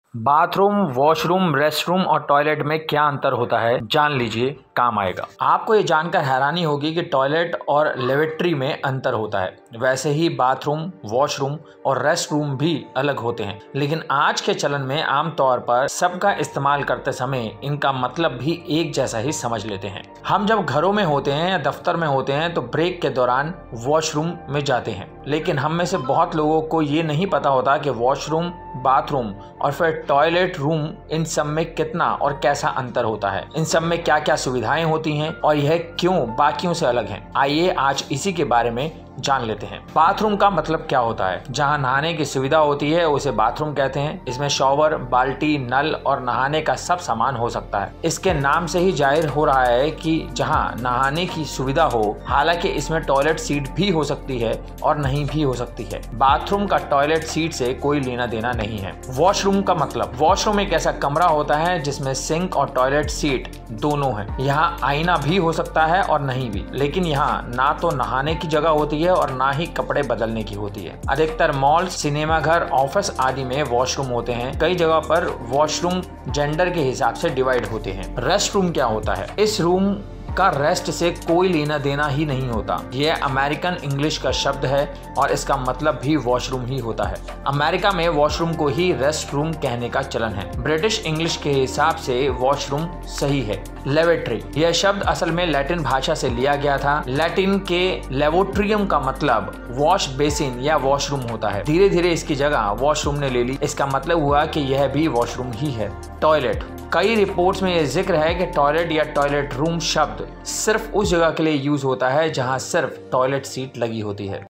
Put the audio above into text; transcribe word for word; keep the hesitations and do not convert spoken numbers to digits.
Bathroom, washroom, restroom और toilet में क्या अंतर होता है, जान लीजिए, काम आएगा। आपको ये जानकर हैरानी होगी कि टॉयलेट और लेवेट्री में अंतर होता है। वैसे ही बाथरूम, वॉशरूम और रेस्टरूम भी अलग होते हैं, लेकिन आज के चलन में आमतौर पर सबका इस्तेमाल करते समय इनका मतलब भी एक जैसा ही समझ लेते हैं। हम जब घरों में होते हैं या दफ्तर में होते हैं तो ब्रेक के दौरान वॉशरूम में जाते हैं, लेकिन हम में से बहुत लोगों को ये नहीं पता होता कि वॉशरूम, बाथरूम और फिर टॉयलेट रूम, इन सब में कितना और कैसा अंतर होता है, इन सब में क्या क्या सुविधाएं होती हैं और यह क्यों बाकियों से अलग हैं। आइए आज इसी के बारे में जान लेते हैं। बाथरूम का मतलब क्या होता है? जहां नहाने की सुविधा होती है उसे बाथरूम कहते हैं। इसमें शॉवर, बाल्टी, नल और नहाने का सब सामान हो सकता है। इसके नाम से ही जाहिर हो रहा है कि जहां नहाने की सुविधा हो। हालांकि इसमें टॉयलेट सीट भी हो सकती है और नहीं भी हो सकती है। बाथरूम का टॉयलेट सीट से कोई लेना देना नहीं है। वॉशरूम का मतलब, वॉशरूम एक ऐसा कमरा होता है जिसमें सिंक और टॉयलेट सीट दोनों है। यहाँ आईना भी हो सकता है और नहीं भी, लेकिन यहाँ ना तो नहाने की जगह होती है और ना ही कपड़े बदलने की होती है। अधिकतर मॉल, सिनेमा घर, ऑफिस आदि में वॉशरूम होते हैं। कई जगह पर वॉशरूम जेंडर के हिसाब से डिवाइड होते हैं। रेस्ट रूम क्या होता है? इस रूम का रेस्ट से कोई लेना देना ही नहीं होता। यह अमेरिकन इंग्लिश का शब्द है और इसका मतलब भी वॉशरूम ही होता है। अमेरिका में वॉशरूम को ही रेस्ट रूम कहने का चलन है। ब्रिटिश इंग्लिश के हिसाब से वॉशरूम सही है। लेवेट्री, यह शब्द असल में लैटिन भाषा से लिया गया था। लैटिन के लेवोट्रियम का मतलब वॉश बेसिन या वॉशरूम होता है। धीरे धीरे इसकी जगह वॉशरूम ने ले ली। इसका मतलब हुआ कि यह भी वॉशरूम ही है। टॉयलेट, कई रिपोर्ट्स में यह जिक्र है कि टॉयलेट या टॉयलेट रूम शब्द सिर्फ उस जगह के लिए यूज होता है जहां सिर्फ टॉयलेट सीट लगी होती है।